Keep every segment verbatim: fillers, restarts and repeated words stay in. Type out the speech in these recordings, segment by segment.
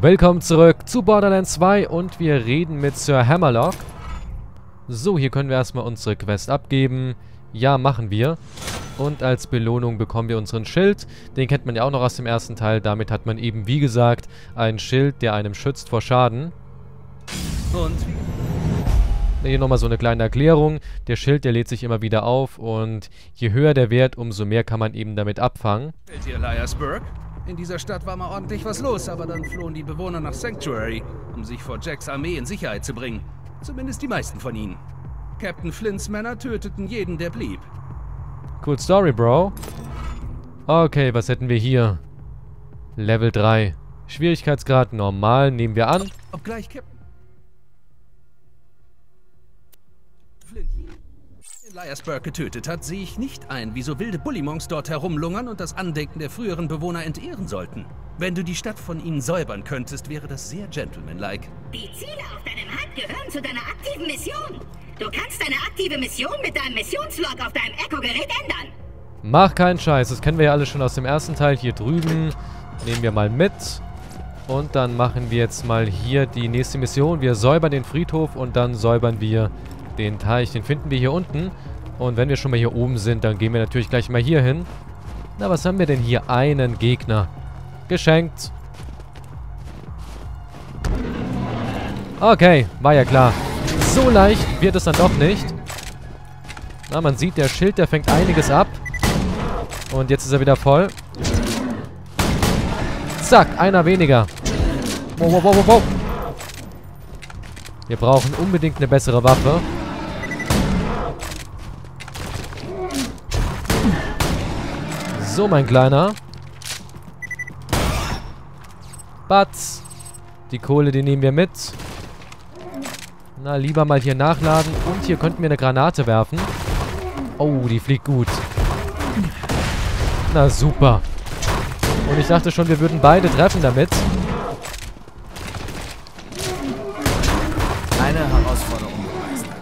Willkommen zurück zu Borderlands zwei und wir reden mit Sir Hammerlock. So, hier können wir erstmal unsere Quest abgeben. Ja, machen wir. Und als Belohnung bekommen wir unseren Schild. Den kennt man ja auch noch aus dem ersten Teil. Damit hat man eben, wie gesagt, einen Schild, der einem schützt vor Schaden. Und? Hier nochmal so eine kleine Erklärung. Der Schild, der lädt sich immer wieder auf und je höher der Wert, umso mehr kann man eben damit abfangen. Fällt dir Liarsburg? In dieser Stadt war mal ordentlich was los, aber dann flohen die Bewohner nach Sanctuary, um sich vor Jacks Armee in Sicherheit zu bringen. Zumindest die meisten von ihnen. Captain Flints Männer töteten jeden, der blieb. Cool Story, Bro. Okay, was hätten wir hier? Level drei. Schwierigkeitsgrad normal, nehmen wir an. Obgleich Captain Flint in Liarsburg getötet hat, sehe ich nicht ein, wieso wilde Bullymonks dort herumlungern und das Andenken der früheren Bewohner entehren sollten. Wenn du die Stadt von ihnen säubern könntest, wäre das sehr gentlemanlike. Die Ziele auf deinem H U D gehören zu deiner aktiven Mission. Du kannst deine aktive Mission mit deinem Missionslog auf deinem Echo-Gerät ändern. Mach keinen Scheiß, das kennen wir ja alle schon aus dem ersten Teil. Hier drüben nehmen wir mal mit. Und dann machen wir jetzt mal hier die nächste Mission. Wir säubern den Friedhof und dann säubern wir den Teich. Den finden wir hier unten. Und wenn wir schon mal hier oben sind, dann gehen wir natürlich gleich mal hier hin. Na, was haben wir denn hier? Einen Gegner. Geschenkt. Okay, war ja klar. So leicht wird es dann doch nicht. Na, man sieht, der Schild, der fängt einiges ab. Und jetzt ist er wieder voll. Zack, einer weniger. Wow, wow, wow, wow. Wir brauchen unbedingt eine bessere Waffe. So, mein Kleiner. Batz. Die Kohle, die nehmen wir mit. Na, lieber mal hier nachladen. Und hier könnten wir eine Granate werfen. Oh, die fliegt gut. Na, super. Und ich dachte schon, wir würden beide treffen damit. Eine Herausforderung gemeistert.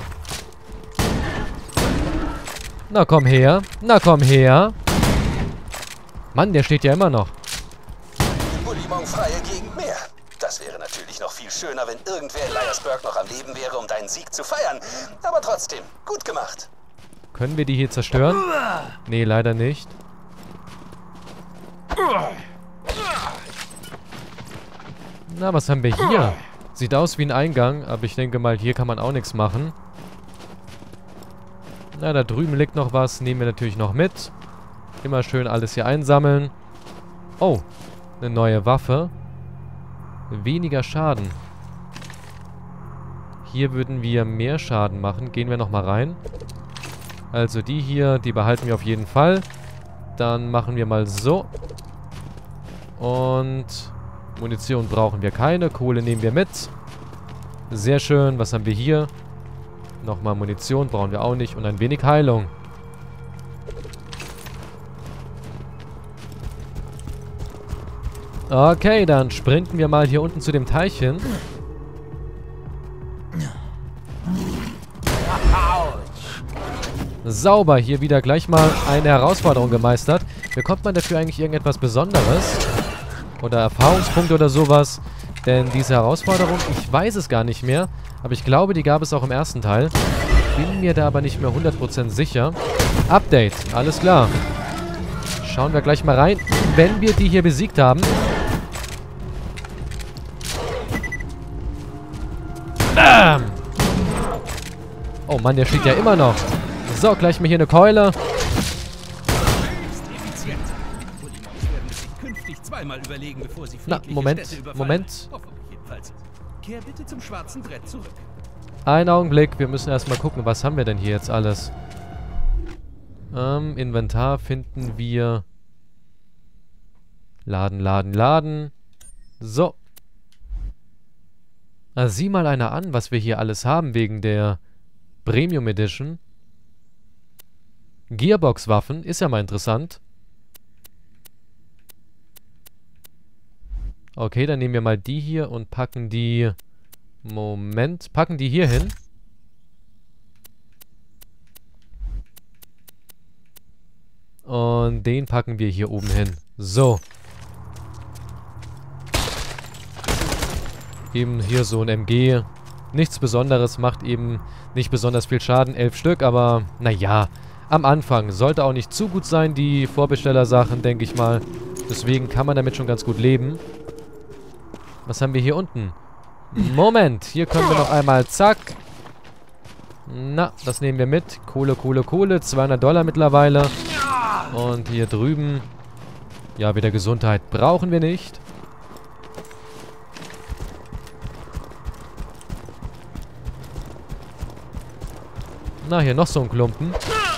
Na, komm her. Na, komm her. Mann, der steht ja immer noch. Bullymong-freie Gegend mehr. Das wäre natürlich noch viel schöner, wenn irgendwer in Liarsburg noch am Leben wäre, um deinen Sieg zu feiern. Aber trotzdem, gut gemacht. Können wir die hier zerstören? Nee, leider nicht. Na, was haben wir hier? Sieht aus wie ein Eingang, aber ich denke mal, hier kann man auch nichts machen. Na, da drüben liegt noch was. Nehmen wir natürlich noch mit. Immer schön alles hier einsammeln. Oh, eine neue Waffe. Weniger Schaden. Hier würden wir mehr Schaden machen. Gehen wir nochmal rein. Also die hier, die behalten wir auf jeden Fall. Dann machen wir mal so. Und Munition brauchen wir keine. Kohle nehmen wir mit. Sehr schön. Was haben wir hier? Nochmal Munition brauchen wir auch nicht. Und ein wenig Heilung. Okay, dann sprinten wir mal hier unten zu dem Teich hin. Sauber, hier wieder gleich mal eine Herausforderung gemeistert. Bekommt man dafür eigentlich irgendetwas Besonderes? Oder Erfahrungspunkte oder sowas? Denn diese Herausforderung, ich weiß es gar nicht mehr. Aber ich glaube, die gab es auch im ersten Teil. Bin mir da aber nicht mehr hundert Prozent sicher. Update, alles klar. Schauen wir gleich mal rein, wenn wir die hier besiegt haben. Bam! Oh Mann, der steht ja immer noch. So, gleich mal hier eine Keule. Na, Moment, Moment. Kehr bitte zum schwarzen Brett zurück. Einen Augenblick, wir müssen erstmal gucken, was haben wir denn hier jetzt alles? Ähm, Inventar finden wir. Laden, laden, laden. So. Na, sieh mal einer an, was wir hier alles haben wegen der Premium Edition. Gearbox-Waffen, ist ja mal interessant. Okay, dann nehmen wir mal die hier und packen die... Moment, packen die hier hin. Und den packen wir hier oben hin. So. Eben hier so ein M G. Nichts Besonderes, macht eben nicht besonders viel Schaden. Elf Stück, aber naja, am Anfang. Sollte auch nicht zu gut sein, die Vorbestellersachen, denke ich mal. Deswegen kann man damit schon ganz gut leben. Was haben wir hier unten? Moment, hier können wir noch einmal, zack. Na, das nehmen wir mit. Kohle, Kohle, Kohle. zweihundert Dollar mittlerweile. Und hier drüben, ja, wieder Gesundheit brauchen wir nicht. Na, hier noch so ein Klumpen.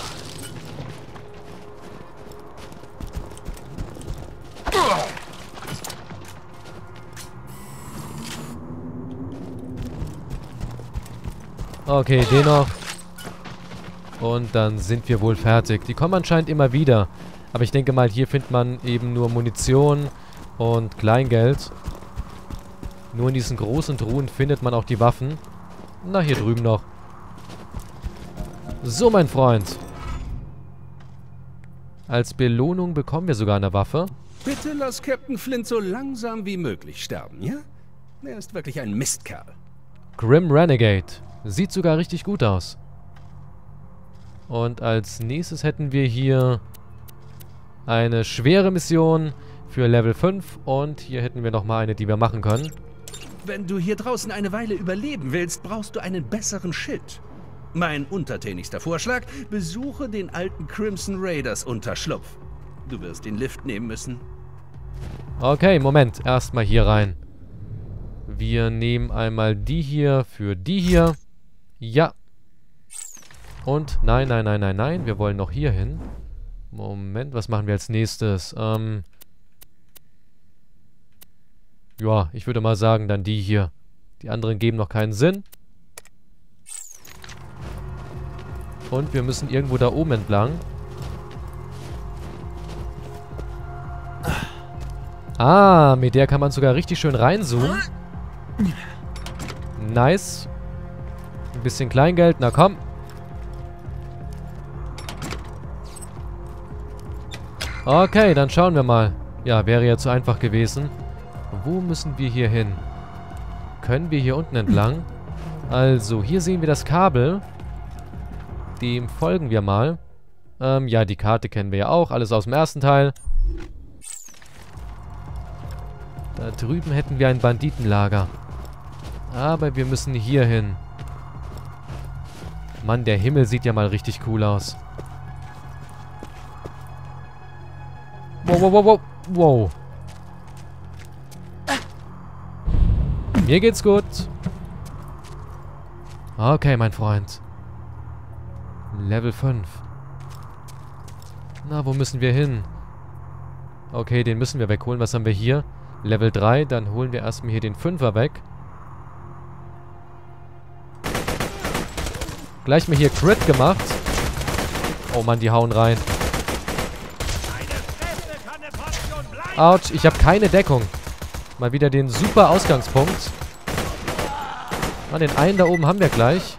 Okay, den noch. Und dann sind wir wohl fertig. Die kommen anscheinend immer wieder. Aber ich denke mal, hier findet man eben nur Munition und Kleingeld. Nur in diesen großen Truhen findet man auch die Waffen. Na, hier drüben noch. So, mein Freund. Als Belohnung bekommen wir sogar eine Waffe. Bitte lass Captain Flint so langsam wie möglich sterben, ja? Er ist wirklich ein Mistkerl. Grim Renegade. Sieht sogar richtig gut aus. Und als nächstes hätten wir hier eine schwere Mission für Level fünf. Und hier hätten wir nochmal eine, die wir machen können. Wenn du hier draußen eine Weile überleben willst, brauchst du einen besseren Schild. Mein untertänigster Vorschlag, besuche den alten Crimson Raiders Unterschlupf. Du wirst den Lift nehmen müssen. Okay, Moment. Erstmal hier rein. Wir nehmen einmal die hier für die hier. Ja. Und nein, nein, nein, nein, nein. Wir wollen noch hier hin. Moment, was machen wir als nächstes? Ähm. Ja, ich würde mal sagen, dann die hier. Die anderen geben noch keinen Sinn. Und wir müssen irgendwo da oben entlang. Ah, mit der kann man sogar richtig schön reinzoomen. Nice. Ein bisschen Kleingeld, na komm. Okay, dann schauen wir mal. Ja, wäre ja zu einfach gewesen. Wo müssen wir hier hin? Können wir hier unten entlang? Also, hier sehen wir das Kabel. Dem folgen wir mal. Ähm, ja, die Karte kennen wir ja auch. Alles aus dem ersten Teil. Da drüben hätten wir ein Banditenlager. Aber wir müssen hier hin. Mann, der Himmel sieht ja mal richtig cool aus. Wow, wow, wow, wow. Wow. Mir geht's gut. Okay, mein Freund. Level fünf. Na, wo müssen wir hin? Okay, den müssen wir wegholen. Was haben wir hier? Level drei. Dann holen wir erstmal hier den Fünfer weg. Gleich mal hier Crit gemacht. Oh Mann, die hauen rein. Autsch, ich habe keine Deckung. Mal wieder den super Ausgangspunkt. Ah, den einen da oben haben wir gleich.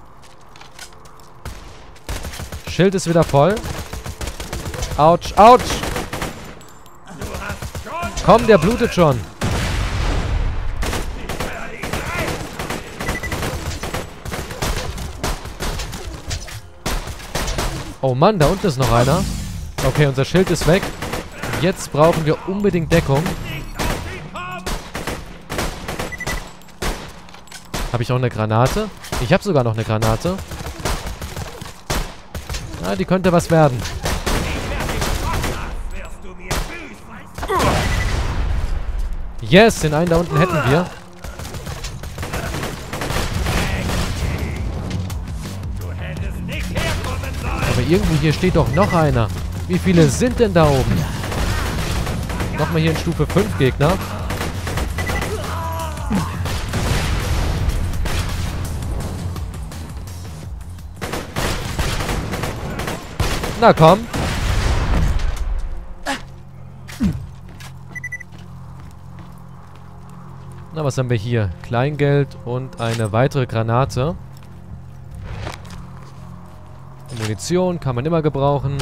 Schild ist wieder voll. Autsch, autsch. Komm, der blutet schon. Oh Mann, da unten ist noch einer. Okay, unser Schild ist weg. Jetzt brauchen wir unbedingt Deckung. Habe ich auch eine Granate? Ich habe sogar noch eine Granate. Ah, die könnte was werden. Yes, den einen da unten hätten wir. Aber irgendwo hier steht doch noch einer. Wie viele sind denn da oben? Nochmal hier in Stufe fünf Gegner. Na komm. Na, was haben wir hier? Kleingeld und eine weitere Granate. Munition kann man immer gebrauchen.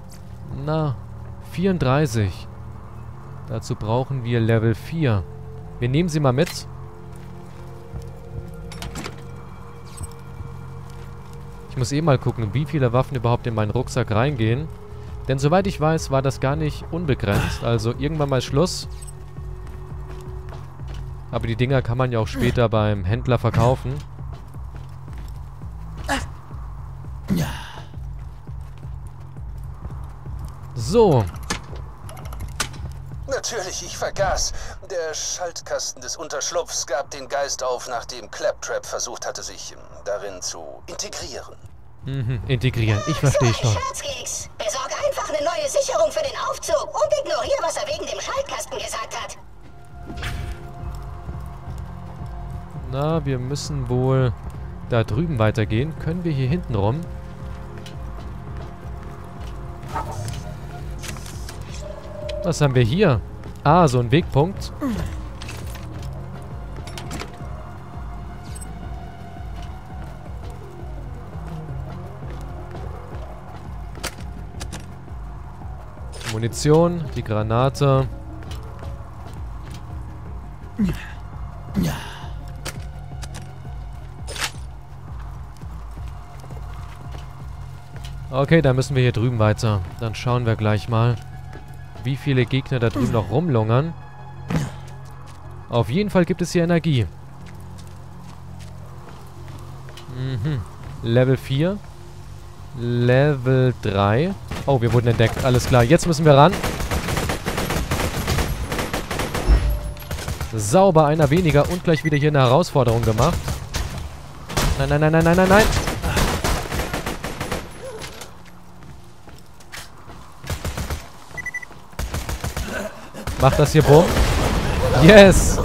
Na, vierunddreißig. Dazu brauchen wir Level vier. Wir nehmen sie mal mit. Ich muss eh mal gucken, wie viele Waffen überhaupt in meinen Rucksack reingehen. Denn soweit ich weiß, war das gar nicht unbegrenzt. Also irgendwann mal Schluss. Aber die Dinger kann man ja auch später beim Händler verkaufen. So. Natürlich, ich vergaß. Der Schaltkasten des Unterschlupfs gab den Geist auf, nachdem Claptrap versucht hatte, sich ähm, darin zu integrieren. Mhm, integrieren. Ich verstehe so ein schon. Scherzkeks. Besorg einfach eine neue Sicherung für den Aufzug und ignoriere, was er wegen dem Schaltkasten gesagt hat. Na, wir müssen wohl da drüben weitergehen. Können wir hier hinten rum? Was haben wir hier? Ah, so ein Wegpunkt. Munition, die Granate. Okay, dann müssen wir hier drüben weiter. Dann schauen wir gleich mal, wie viele Gegner da drüben noch rumlungern. Auf jeden Fall gibt es hier Energie. Mhm. Level vier. Level drei. Oh, wir wurden entdeckt. Alles klar. Jetzt müssen wir ran. Sauber, einer weniger. Und gleich wieder hier eine Herausforderung gemacht. Nein, nein, nein, nein, nein, nein, nein. Macht das hier Bumm? Yes!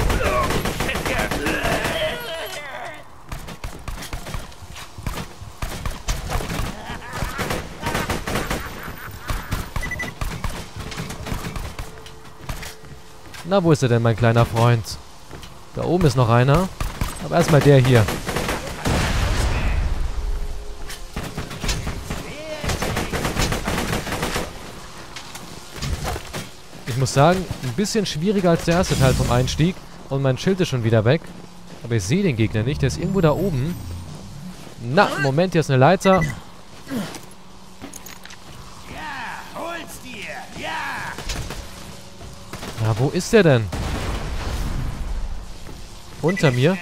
Na, wo ist er denn, mein kleiner Freund? Da oben ist noch einer. Aber erstmal der hier. Ich muss sagen, ein bisschen schwieriger als der erste Teil vom Einstieg. Und mein Schild ist schon wieder weg. Aber ich sehe den Gegner nicht. Der ist irgendwo da oben. Na, Moment, hier ist eine Leiter. Na, wo ist der denn? Unter mir?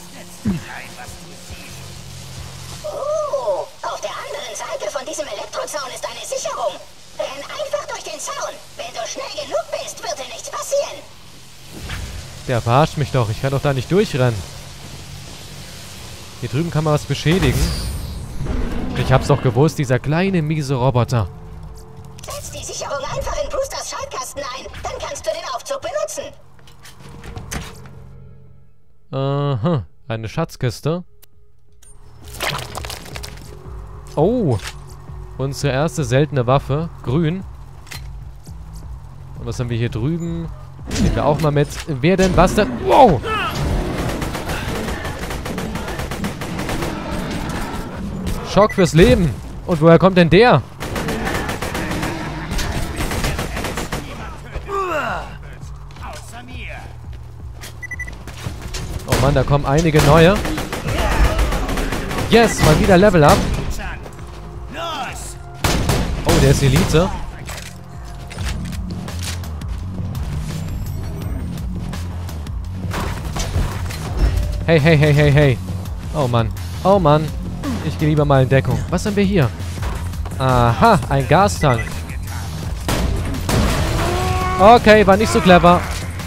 Oh, auf der anderen Seite von diesem Elektrozaun ist eine Sicherung. Renn einfach durch den Zaun. Wenn du schnell genug bist, wird dir nichts passieren. Der verarscht mich doch. Ich kann doch da nicht durchrennen. Hier drüben kann man was beschädigen. Ich hab's doch gewusst, dieser kleine, miese Roboter. Setz die Sicherung einfach in Brewsters Schaltkasten ein. Dann kannst du den Aufzug benutzen. Aha, eine Schatzkiste. Oh, unsere erste seltene Waffe. Grün. Und was haben wir hier drüben? Nehmen wir auch mal mit. Wer denn? Was denn? Wow! Schock fürs Leben. Und woher kommt denn der? Oh Mann, da kommen einige neue. Yes, mal wieder Level Up. Oh, der ist Elite. Hey, hey, hey, hey, hey. Oh Mann. Oh Mann. Ich gehe lieber mal in Deckung. Was haben wir hier? Aha, ein Gastank. Okay, war nicht so clever.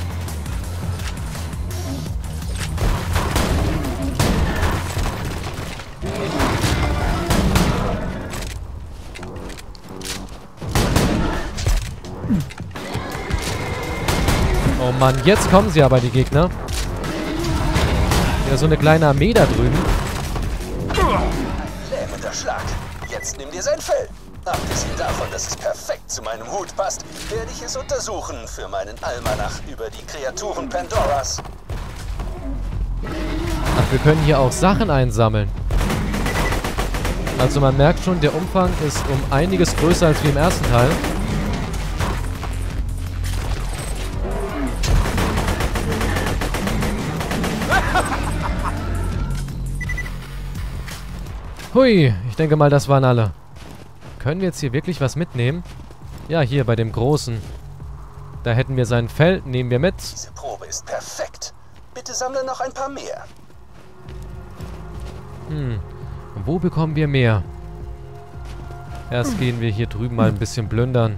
Oh Mann, jetzt kommen sie aber, die Gegner. Ja, so eine kleine Armee da drüben. Lähmender Schlag. Jetzt nimm dir sein Fell. Abgesehen davon, dass es perfekt zu meinem Hut passt, werde ich es untersuchen für meinen Almanach über die Kreaturen Pandoras. Ach, wir können hier auch Sachen einsammeln. Also man merkt schon, der Umfang ist um einiges größer als wie im ersten Teil. Hui, ich denke mal, das waren alle. Können wir jetzt hier wirklich was mitnehmen? Ja, hier bei dem Großen. Da hätten wir sein Fell, nehmen wir mit. Diese Probe ist perfekt. Bitte sammle noch ein paar mehr. Hm, wo bekommen wir mehr? Erst gehen wir hier drüben mal ein bisschen plündern.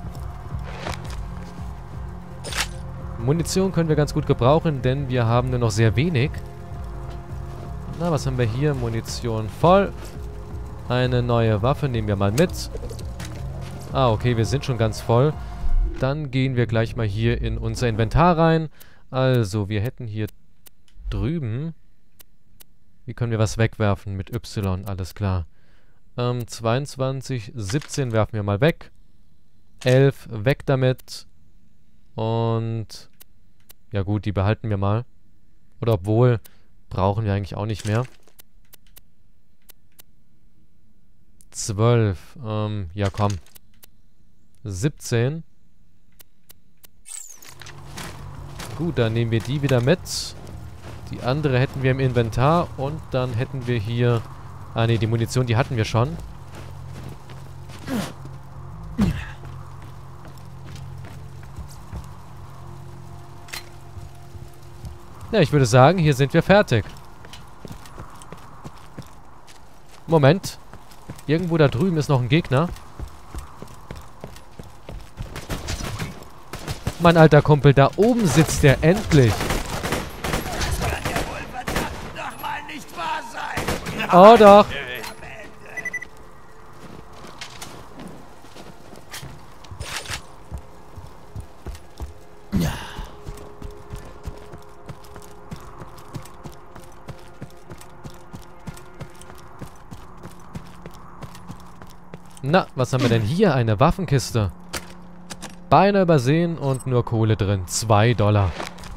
Munition können wir ganz gut gebrauchen, denn wir haben nur noch sehr wenig. Na, was haben wir hier? Munition voll. Eine neue Waffe nehmen wir mal mit. Ah, okay, wir sind schon ganz voll. Dann gehen wir gleich mal hier in unser Inventar rein. Also, wir hätten hier drüben... Wie können wir was wegwerfen? Mit Y, alles klar. Ähm, zweiundzwanzig, siebzehn werfen wir mal weg. elf, weg damit. Und... Ja gut, die behalten wir mal. Oder obwohl, brauchen wir eigentlich auch nicht mehr. zwölf, ähm, ja komm. siebzehn. Gut, dann nehmen wir die wieder mit. Die andere hätten wir im Inventar. Und dann hätten wir hier... Ah ne, die Munition, die hatten wir schon. Ja, ich würde sagen, hier sind wir fertig. Moment. Irgendwo da drüben ist noch ein Gegner. Mein alter Kumpel, da oben sitzt der endlich. Das kann ja wohl verdammt nochmal nicht wahr sein. Oh doch. Na, was haben wir denn hier? Eine Waffenkiste. Beinahe übersehen und nur Kohle drin. Zwei Dollar.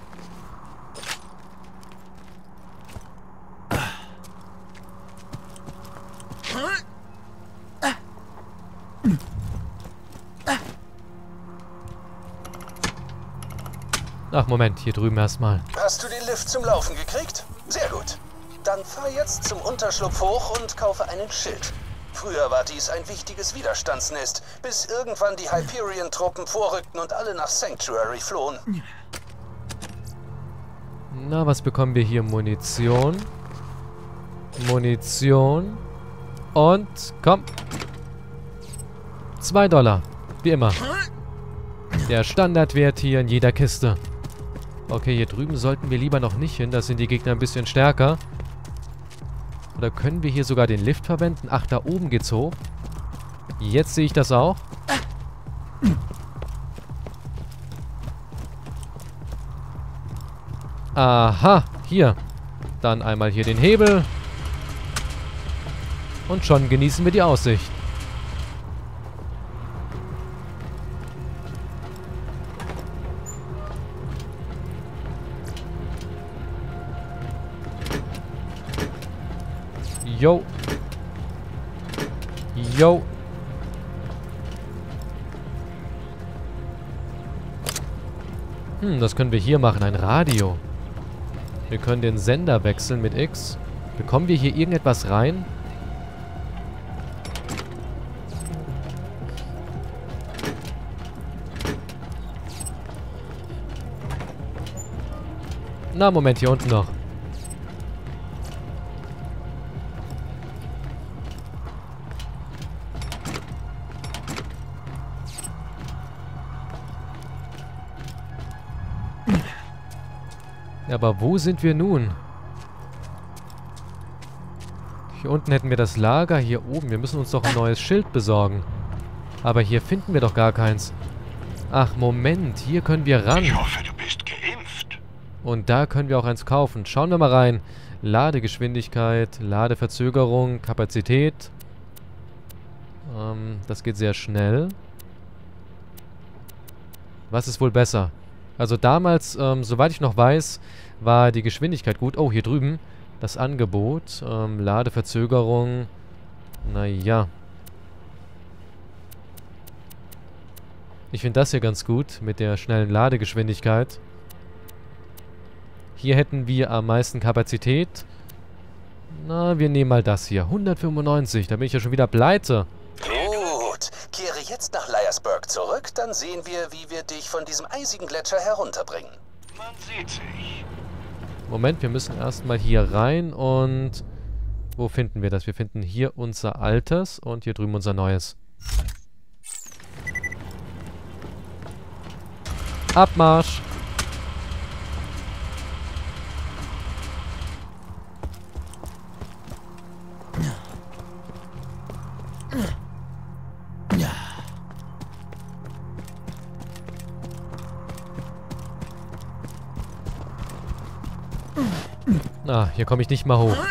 Ach, Moment. Hier drüben erstmal. Hast du den Lift zum Laufen gekriegt? Sehr gut. Dann fahr jetzt zum Unterschlupf hoch und kaufe einen Schild. Früher war dies ein wichtiges Widerstandsnest, bis irgendwann die Hyperion-Truppen vorrückten und alle nach Sanctuary flohen. Na, was bekommen wir hier? Munition. Munition. Und, komm. Zwei Dollar. Wie immer. Der Standardwert hier in jeder Kiste. Okay, hier drüben sollten wir lieber noch nicht hin. Da sind die Gegner ein bisschen stärker. Oder können wir hier sogar den Lift verwenden? Ach, da oben geht's hoch. Jetzt sehe ich das auch. Aha, hier. Dann einmal hier den Hebel. Und schon genießen wir die Aussicht. Yo. Yo. Hm, das können wir hier machen. Ein Radio. Wir können den Sender wechseln mit X. Bekommen wir hier irgendetwas rein? Na, Moment, hier unten noch. Aber wo sind wir nun? Hier unten hätten wir das Lager, hier oben. Wir müssen uns doch ein neues Schild besorgen. Aber hier finden wir doch gar keins. Ach, Moment. Hier können wir ran. Ich hoffe, du bist geimpft. Und da können wir auch eins kaufen. Schauen wir mal rein. Ladegeschwindigkeit, Ladeverzögerung, Kapazität. Ähm, das geht sehr schnell. Was ist wohl besser? Also damals, ähm, soweit ich noch weiß, war die Geschwindigkeit gut. Oh, hier drüben das Angebot. Ähm, Ladeverzögerung. Naja. Ich finde das hier ganz gut mit der schnellen Ladegeschwindigkeit. Hier hätten wir am meisten Kapazität. Na, wir nehmen mal das hier. hundertfünfundneunzig, da bin ich ja schon wieder pleite. Gut, kehre jetzt nach Liarsburg zurück, dann sehen wir, wie wir dich von diesem eisigen Gletscher herunterbringen. Man sieht sich. Moment, wir müssen erstmal hier rein und... Wo finden wir das? Wir finden hier unser altes und hier drüben unser neues. Abmarsch! Ah, hier komme ich nicht mal hoch.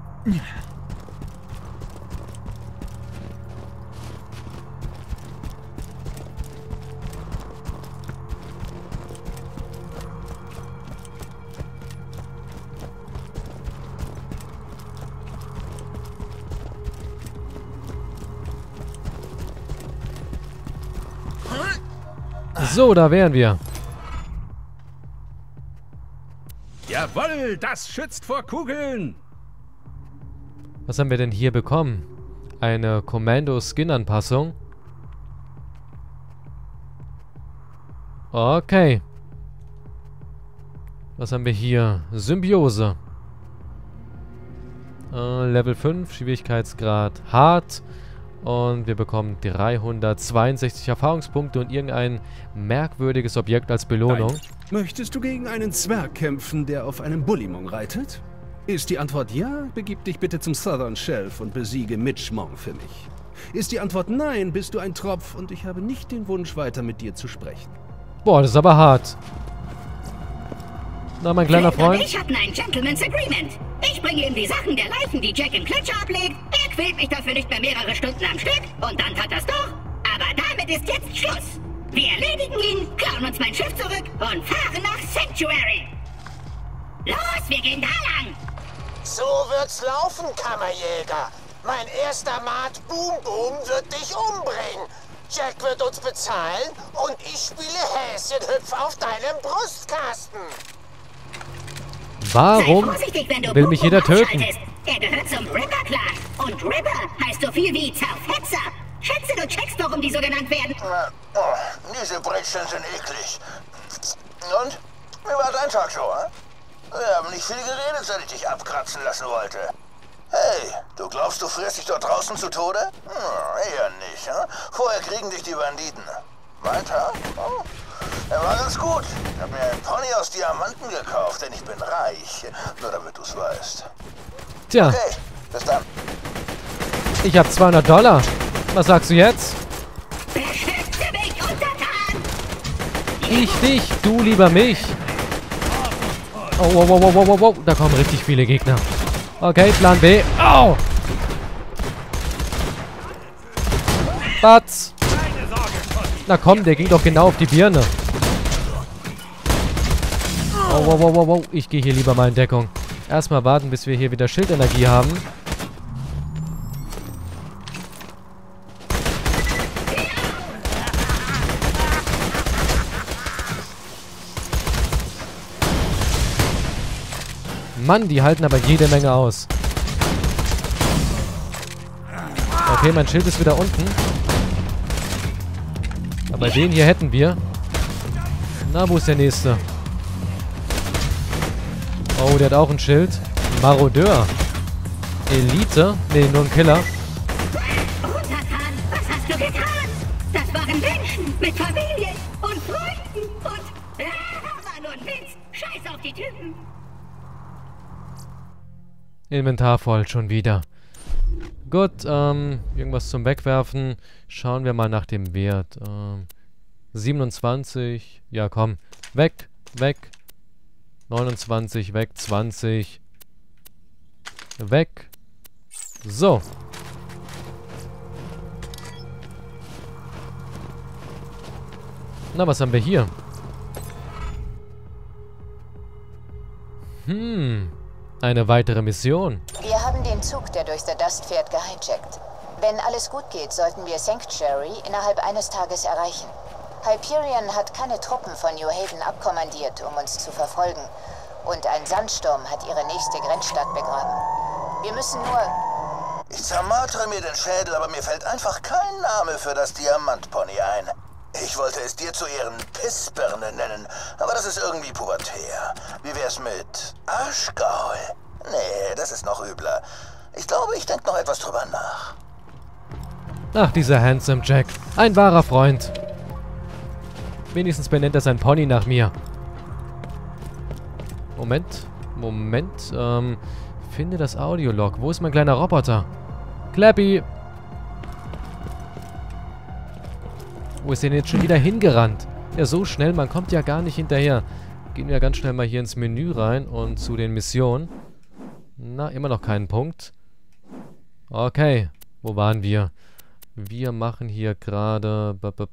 So, da wären wir. Jawohl, das schützt vor Kugeln. Was haben wir denn hier bekommen? Eine Commando-Skin-Anpassung. Okay. Was haben wir hier? Symbiose. Äh, Level fünf, Schwierigkeitsgrad hart. Und wir bekommen dreihundertzweiundsechzig Erfahrungspunkte und irgendein merkwürdiges Objekt als Belohnung. Nein. Möchtest du gegen einen Zwerg kämpfen, der auf einem Bullymong reitet? Ist die Antwort ja, begib dich bitte zum Southern Shelf und besiege Mitchmong für mich. Ist die Antwort nein, bist du ein Tropf und ich habe nicht den Wunsch, weiter mit dir zu sprechen. Boah, das ist aber hart. Na, mein kleiner Flint und Freund. ich hatten ein Gentleman's Agreement. Ich bringe ihm die Sachen der Leichen, die Jack im Gletscher ablegt. Er quält mich dafür nicht mehr mehrere Stunden am Stück. Und dann tat das doch. Aber damit ist jetzt Schluss. Wir erledigen ihn, klauen uns mein Schiff zurück und fahren nach Sanctuary. Los, wir gehen da lang. So wird's laufen, Kammerjäger. Mein erster Mat Boom Boom wird dich umbringen. Jack wird uns bezahlen und ich spiele Häschenhüpf auf deinem Brustkasten. Warum Sei vorsichtig, wenn du will Boom mich Boom jeder töten? ausschaltest. Er gehört zum Ripper-Clan. Und Ripper heißt so viel wie Zerfetzer. Schätze, du checkst, warum die so genannt werden. Oh, diese Brettchen sind eklig. Und? Wie war dein Tag so, hä? Wir haben nicht viel geredet, seit ich dich abkratzen lassen wollte. Hey, du glaubst, du frierst dich dort draußen zu Tode? Hm, eher nicht, hä? Vorher kriegen dich die Banditen. Mein Tag? Oh, er war ganz gut. Ich habe mir einen Pony aus Diamanten gekauft, denn ich bin reich. Nur damit du es weißt. Tja, Okay, bis dann. ich habe zweihundert Dollar. Was sagst du jetzt? Beschütze mich, Untertan! Ich dich, du lieber mich. Oh, wow, wow, wow, wow, wow, wow. Da kommen richtig viele Gegner. Okay, Plan B. Au! Batz! Na komm, der ging doch genau auf die Birne. Oh, wow, wow, wow, wow. Ich gehe hier lieber mal in Deckung. Erstmal warten, bis wir hier wieder Schildenergie haben. Mann, die halten aber jede Menge aus. Okay, mein Schild ist wieder unten. Aber den hier hätten wir. Na, wo ist der nächste? Oh, der hat auch ein Schild. Marodeur. Elite. Ne, nur ein Killer. Untertan, was hast du getan? Das waren Menschen mit Familie und Freunden und... Ah, war nur ein Witz. Scheiß auf die Typen. Inventar voll, schon wieder. Gut, ähm, irgendwas zum Wegwerfen. Schauen wir mal nach dem Wert. Ähm, siebenundzwanzig. Ja, komm. Weg, weg. neunundzwanzig, weg. zwanzig. Weg. So. Na, was haben wir hier? Hm. Eine weitere Mission. Wir haben den Zug, der durch The Dust fährt, gehijackt. Wenn alles gut geht, sollten wir Sanctuary innerhalb eines Tages erreichen. Hyperion hat keine Truppen von New Haven abkommandiert, um uns zu verfolgen. Und ein Sandsturm hat ihre nächste Grenzstadt begraben. Wir müssen nur... Ich zermartere mir den Schädel, aber mir fällt einfach kein Name für das Diamantpony ein. Ich wollte es dir zu Ehren Pissbirne nennen, aber das ist irgendwie pubertär. Wie wär's mit Arschgaul? Nee, das ist noch übler. Ich glaube, ich denke noch etwas drüber nach. Ach, dieser Handsome Jack. Ein wahrer Freund. Wenigstens benennt er sein Pony nach mir. Moment. Moment. Ähm, finde das Audiolog. Wo ist mein kleiner Roboter? Clappy! Wo ist denn jetzt schon wieder hingerannt? Ja, so schnell. Man kommt ja gar nicht hinterher. Gehen wir ganz schnell mal hier ins Menü rein und zu den Missionen. Na, immer noch keinen Punkt. Okay. Wo waren wir? Wir machen hier gerade...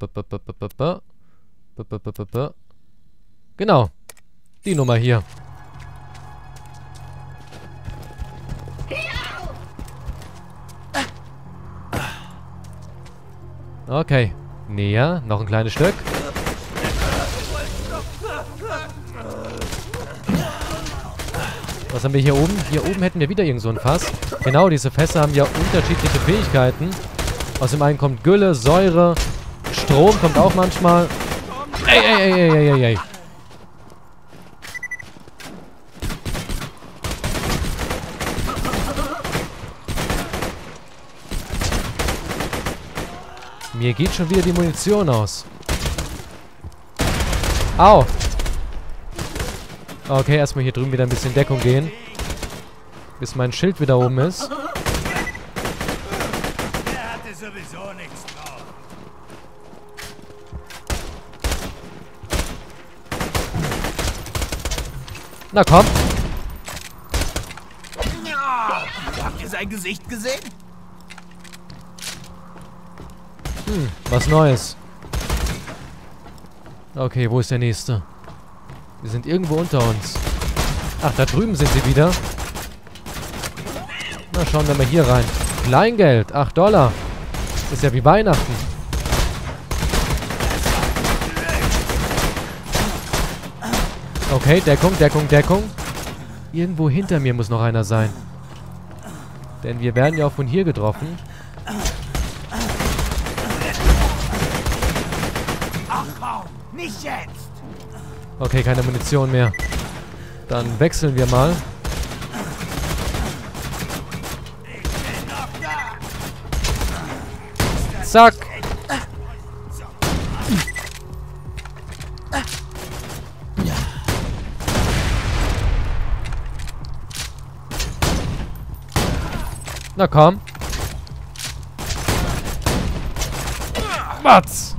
Genau. Die Nummer hier. Okay. Näher. Noch ein kleines Stück. Was haben wir hier oben? Hier oben hätten wir wieder irgend so ein Fass. Genau, diese Fässer haben ja unterschiedliche Fähigkeiten. Aus dem einen kommt Gülle, Säure, Strom kommt auch manchmal. Ey, ey, ey, ey, ey, ey. Mir geht schon wieder die Munition aus. Au. Okay, erstmal hier drüben wieder ein bisschen Deckung gehen. Bis mein Schild wieder oben ist. Der hatte sowieso nichts drauf. Na komm. Ja, habt ihr sein Gesicht gesehen? Hm, was Neues. Okay, wo ist der nächste? Die sind irgendwo unter uns. Ach, da drüben sind sie wieder. Na, schauen wir mal hier rein. Kleingeld, acht Dollar. Ist ja wie Weihnachten. Okay, Deckung, Deckung, Deckung. Irgendwo hinter mir muss noch einer sein. Denn wir werden ja auch von hier getroffen. Nicht jetzt! Okay, keine Munition mehr. Dann wechseln wir mal. Ich bin noch da! Zack! Na komm. Was?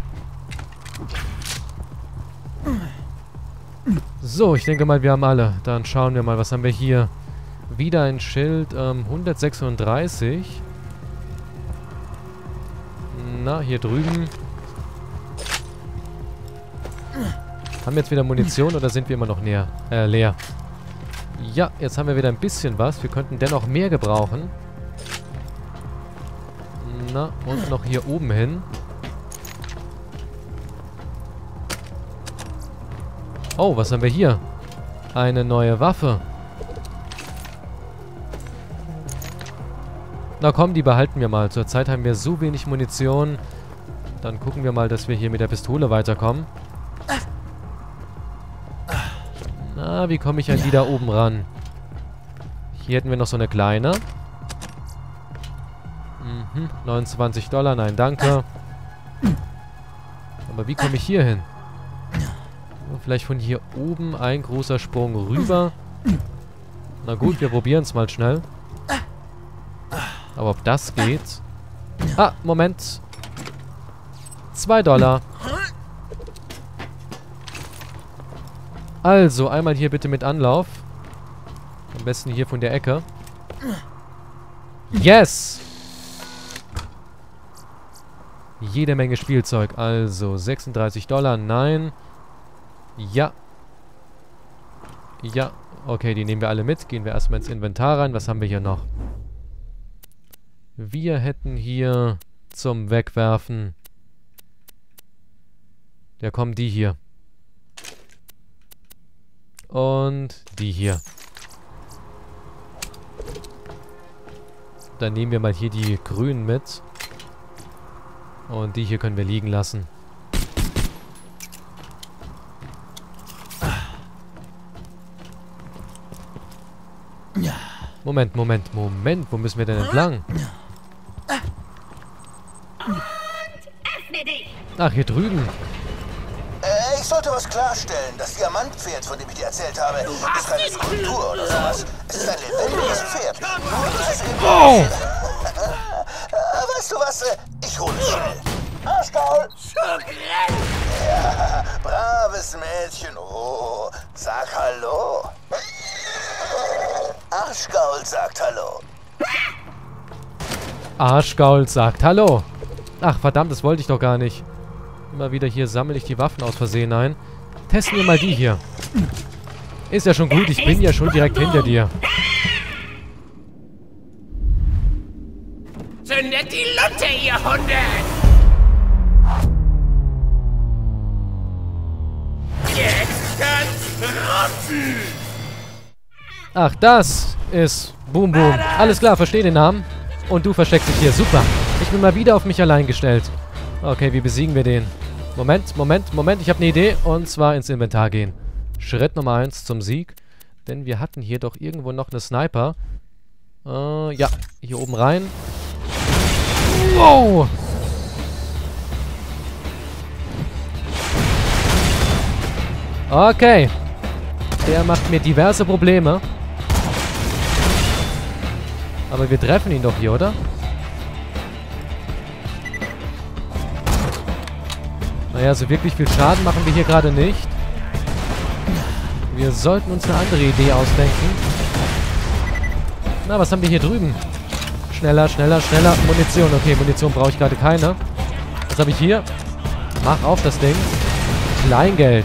So, ich denke mal, wir haben alle. Dann schauen wir mal, was haben wir hier? Wieder ein Schild, ähm, hundertsechsunddreißig. Na, hier drüben. Haben wir jetzt wieder Munition oder sind wir immer noch näher, äh, leer? Ja, jetzt haben wir wieder ein bisschen was. Wir könnten dennoch mehr gebrauchen. Na, und noch hier oben hin. Oh, was haben wir hier? Eine neue Waffe. Na komm, die behalten wir mal. Zurzeit haben wir so wenig Munition. Dann gucken wir mal, dass wir hier mit der Pistole weiterkommen. Na, wie komme ich an die da oben ran? Hier hätten wir noch so eine kleine. Mhm, neunundzwanzig Dollar, nein, danke. Aber wie komme ich hier hin? Vielleicht von hier oben ein großer Sprung rüber. Na gut, wir probieren es mal schnell. Aber ob das geht? Ah, Moment. Zwei Dollar. Also, einmal hier bitte mit Anlauf. Am besten hier von der Ecke. Yes! Jede Menge Spielzeug. Also, sechsunddreißig Dollar, nein. Ja. Ja. Okay, die nehmen wir alle mit. Gehen wir erstmal ins Inventar rein. Was haben wir hier noch? Wir hätten hier zum Wegwerfen. Ja, kommen die hier. Und die hier. Dann nehmen wir mal hier die grünen mit. Und die hier können wir liegen lassen. Moment, Moment, Moment. Wo müssen wir denn entlang? Öffne dich! Ach, hier drüben. Äh, ich sollte was klarstellen. Das Diamantpferd, von dem ich dir erzählt habe, ist keine Skulptur oder sowas. Es ist ein lebendiges Pferd. Nur, dass es eben... Oh! Weißt du was? Ich hole es schnell. Arschgaul! Ja, braves Mädchen. Oh, sag Hallo. Arschgaul sagt Hallo. Arschgaul sagt Hallo. Ach, verdammt, das wollte ich doch gar nicht. Immer wieder hier sammle ich die Waffen aus Versehen ein. Testen wir mal die hier. Ist ja schon gut, ich bin ja schon direkt hinter dir. Zündet die Lutte, ihr Hunde! Jetzt kann's rotzen! Ach, das ist Boom Boom. Alles klar, verstehe den Namen. Und du versteckst dich hier. Super. Ich bin mal wieder auf mich allein gestellt. Okay, wie besiegen wir den? Moment, Moment, Moment. Ich habe eine Idee. Und zwar ins Inventar gehen. Schritt Nummer eins zum Sieg. Denn wir hatten hier doch irgendwo noch eine Sniper. Äh, ja. Hier oben rein. Wow! Okay. Der macht mir diverse Probleme. Aber wir treffen ihn doch hier, oder? Naja, so wirklich viel Schaden machen wir hier gerade nicht. Wir sollten uns eine andere Idee ausdenken. Na, was haben wir hier drüben? Schneller, schneller, schneller. Munition. Okay, Munition brauche ich gerade keine. Was habe ich hier? Mach auf das Ding. Kleingeld.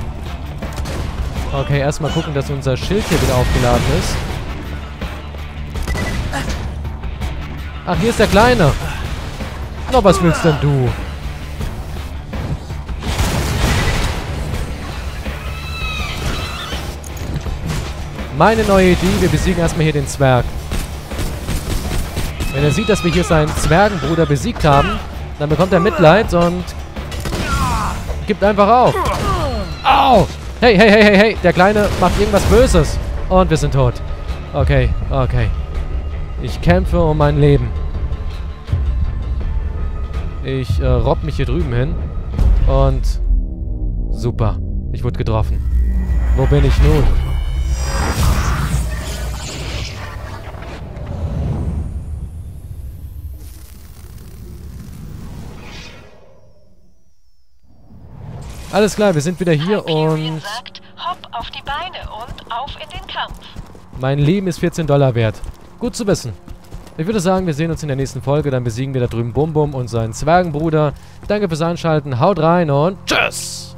Okay, erstmal gucken, dass unser Schild hier wieder aufgeladen ist. Ach, hier ist der Kleine. Na, was willst denn du? Meine neue Idee, wir besiegen erstmal hier den Zwerg. Wenn er sieht, dass wir hier seinen Zwergenbruder besiegt haben, dann bekommt er Mitleid und gibt einfach auf. Au! Hey, hey, hey, hey, hey, der Kleine macht irgendwas Böses. Und wir sind tot. Okay, okay. Ich kämpfe um mein Leben. Ich äh, robb mich hier drüben hin. Und super. Ich wurde getroffen. Wo bin ich nun? Alles klar, wir sind wieder hier und... sagt, hopp auf die Beine und auf in den Kampf. Mein Leben ist vierzehn Dollar wert. Gut zu wissen. Ich würde sagen, wir sehen uns in der nächsten Folge. Dann besiegen wir da drüben Bum Bum und seinen Zwergenbruder. Danke fürs Einschalten. Haut rein und tschüss!